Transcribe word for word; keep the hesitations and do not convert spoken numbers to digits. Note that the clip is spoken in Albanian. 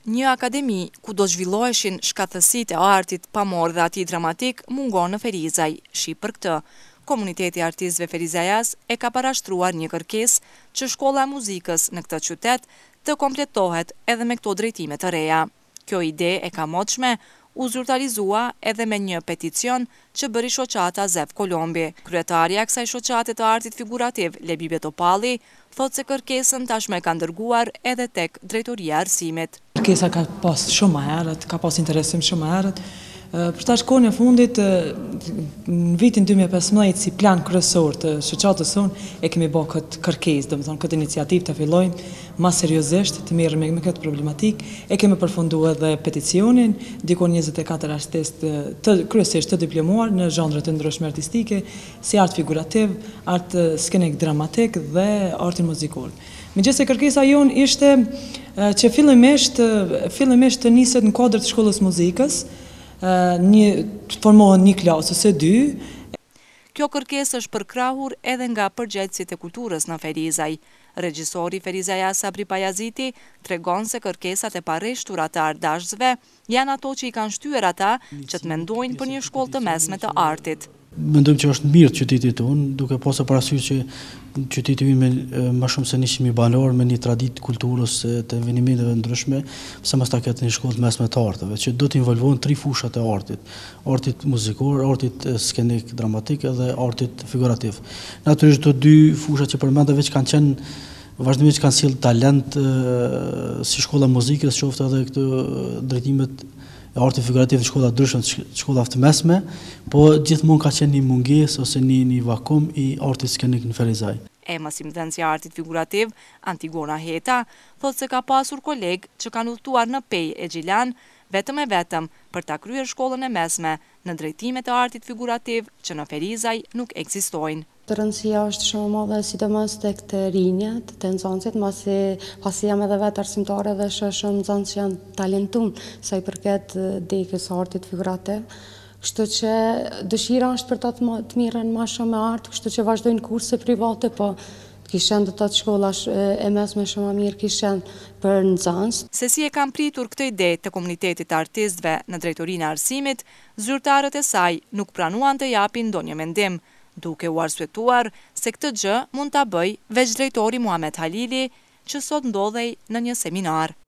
Një akademi ku do zhvilloheshin shkathësitë e artit pamor dhe atij dramatik mungon në Ferizaj. Shqip për këtë, komuniteti i artistëve ferizajas e ka parashtruar një kërkesë që shkolla e muzikës në këtë qytet të kompletohet edhe me këto drejtime të reja. Kjo ide e kamotshme u zyrtarizua edhe me një peticion që bëri shoqata Zef Kolombi. Kryetaria e kësaj shoqate të artit figurativ, Lebibe Topalli, thotë se kërkesën tashmë ka ndërguar edhe tek Drejtoria e Arsimit. Kërkesa ka pas shumë më herët, ka pas interesim shumë më herët. Për tash kohën e fundit, në vitin dy mijë e pesëmbëdhjetë, si plan kryesor të shoqatës sonë, e kemi bërë këtë kërkesë, domethënë këtë iniciativë të fillojmë më seriozisht të merrem me këtë problematikë. E kemi përfunduar edhe peticionin, dikon njëzet e katër artistë të kryesisht të diplomuar në zhanre të ndryshme artistike, si art figurativ, art skenik dramatik dhe artin muzikor. Megjithëse kërkesa jonë ishte që fillimisht fillimisht të niset në kuadër të shkollës muzikës, një të formohen një klasë ose dy. Kjo kërkesë është përkrahur edhe nga përgjegjësit e kulturës në Ferizaj. Regjisori Ferizaja Sabri Pajaziti tregon se kërkesat e parreshtura të ardashësve janë ato që i kanë shtyr ata që të mendojnë për një shkollë të mesme të artit. Mendojmë që është mirë qytetit tonë, duke pasur parasysh që qyteti ynë me më shumë se njëqind mijë banor, me një traditë kulturës të evenimenteve ndryshme, pse mos ta ketë një shkollë mesme të arteve, që do të involvohen tri fushat e artit: artit muzikor, artit skenik dramatik dhe artit figurativ. Natyrisht këto dy fusha që përmenda veç kanë qenë vazhdimisht kanë sjellë talent si shkolla muzikës, qoftë edhe këto drejtimet e artit figurativ në shkolla ndryshme, shkolla të mesme, po gjithmonë ka qenë një mungesë ose një, një vakum i artit skenik në Ferizaj. Ema Simdhenci i artit figurativ, Antigona Heta, thotë se ka pasur kolegë që kanë udhëtuar në Pej e Gjilan vetëm e vetëm për ta kryer shkollën e mesme në drejtimet e artit figurativ që në Ferizaj nuk ekzistojnë. Të rëndësia është shumë madhe, sidomos tek të rinjët, të nxënësit, masi pasi jam edhe vetë arsimtare dhe shoh shumë nxënës që janë talentuar sa i përket degës artit figurativ. Kështu që dëshira është për ta të mirën më shumë me art, kështu që vazhdojnë kurse private, po kishen dhe të të shkolla e mesme shumë më mirë kishen për nxënës. Se si e kam pritur këtë ide të komunitetit të artistëve në Drejtorinë e Arsimit, zyrtarët e saj nuk pranuan të japin ndonjë mendim, duke u arsyetuar se këtë gjë mund ta bëj veç drejtori Muhamet Halili, që sot ndodhej në një seminar.